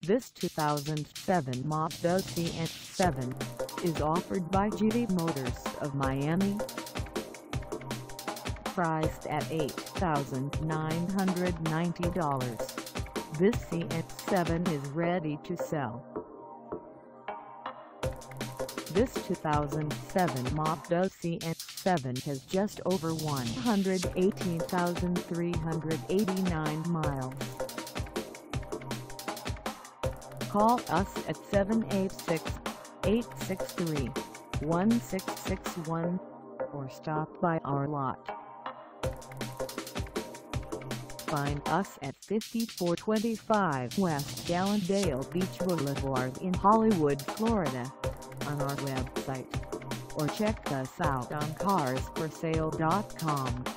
This 2007 Mazda CX-7 is offered by GD Motors of Miami. Priced at $8,990, this CX-7 is ready to sell. This 2007 Mazda CX-7 has just over 118,389 miles. Call us at 786-863-1661 or stop by our lot. Find us at 5425 West Hallandale Beach Boulevard in Hollywood, Florida, on our website, or check us out on carsforsale.com.